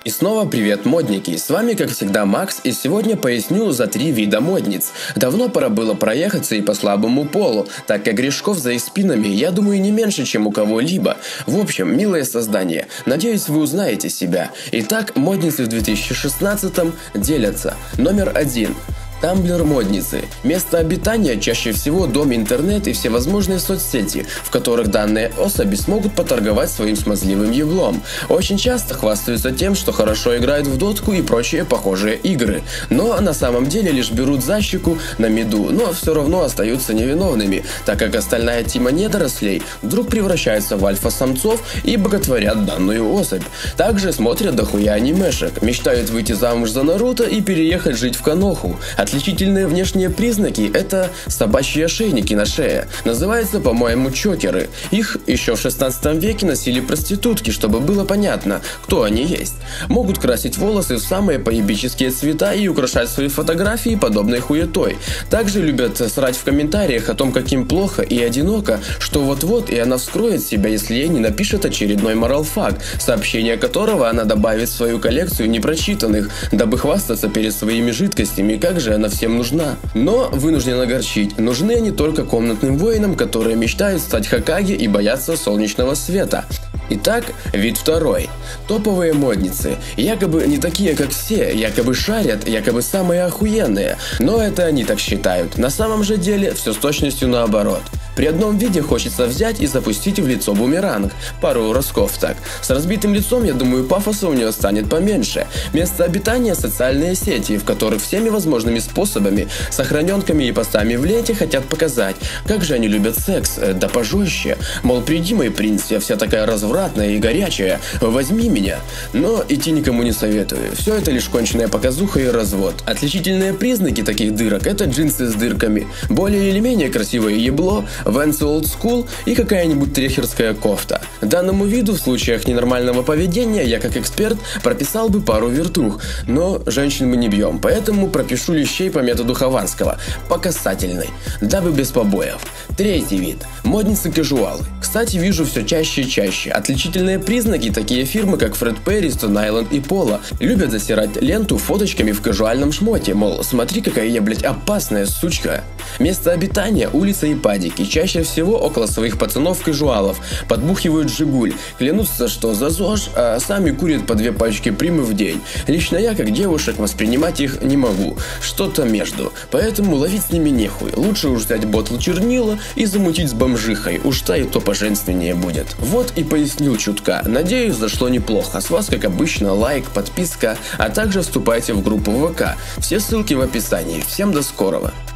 И снова привет, модники! С вами, как всегда, Макс, и сегодня поясню за 3 вида модниц. Давно пора было проехаться и по слабому полу, так как грешков за их спинами, я думаю, не меньше, чем у кого-либо. В общем, милое создание, надеюсь, вы узнаете себя. Итак, модницы в 2016 делятся. Номер 1. Тамблер-модницы. Место обитания чаще всего дом, интернет и всевозможные соцсети, в которых данные особи смогут поторговать своим смазливым еблом. Очень часто хвастаются тем, что хорошо играют в дотку и прочие похожие игры. Но на самом деле лишь берут за щеку на меду, но все равно остаются невиновными, так как остальная тима недорослей вдруг превращается в альфа-самцов и боготворят данную особь. Также смотрят дохуя анимешек, мечтают выйти замуж за Наруто и переехать жить в Коноху. Отличительные внешние признаки – это собачьи ошейники на шее. Называются, по-моему, чокеры. Их еще в 16 веке носили проститутки, чтобы было понятно, кто они есть. Могут красить волосы в самые поебические цвета и украшать свои фотографии подобной хуетой. Также любят срать в комментариях о том, каким плохо и одиноко, что вот-вот и она вскроет себя, если ей не напишет очередной моралфак, сообщение которого она добавит в свою коллекцию непрочитанных, дабы хвастаться перед своими жидкостями, как же она всем нужна. Но вынужден огорчить, нужны они только комнатным воинам, которые мечтают стать Хокаге и боятся солнечного света. Итак, вид второй. Топовые модницы. Якобы не такие, как все, якобы шарят, якобы самые охуенные. Но это они так считают. На самом же деле все с точностью наоборот. При одном виде хочется взять и запустить в лицо бумеранг. Пару разков так. С разбитым лицом, я думаю, пафоса у нее станет поменьше. Место обитания – социальные сети, в которых всеми возможными способами, сохраненками и постами в ленте хотят показать, как же они любят секс, да пожестче. Мол, приди, мой принц, я вся такая развратная и горячая, возьми меня. Но идти никому не советую. Все это лишь конченная показуха и развод. Отличительные признаки таких дырок – это джинсы с дырками, более или менее красивое ебло, Венсы Old School и какая-нибудь трехерская кофта. Данному виду в случаях ненормального поведения я как эксперт прописал бы пару вертух, но женщин мы не бьем, поэтому пропишу лещей по методу Хованского, по касательной, дабы без побоев. Третий вид. Модницы-кажуалы. Кстати, вижу все чаще и чаще. Отличительные признаки такие фирмы, как Фред Перри, Stone Island и Пола, любят засирать ленту фоточками в кажуальном шмоте, мол, смотри, какая я, блять, опасная сучка. Место обитания – улица и падики. Чаще всего около своих пацанов-кажуалов, подбухивают жигуль, клянутся, что за ЗОЖ, а сами курят по 2 пачки примы в день. Лично я, как девушек, воспринимать их не могу, что-то между, поэтому ловить с ними нехуй. Лучше уж взять ботл чернила и замутить с бомжихой, уж та и то поженственнее будет. Вот и пояснил чутка, надеюсь, зашло неплохо. С вас, как обычно, лайк, подписка, а также вступайте в группу ВК. Все ссылки в описании. Всем до скорого.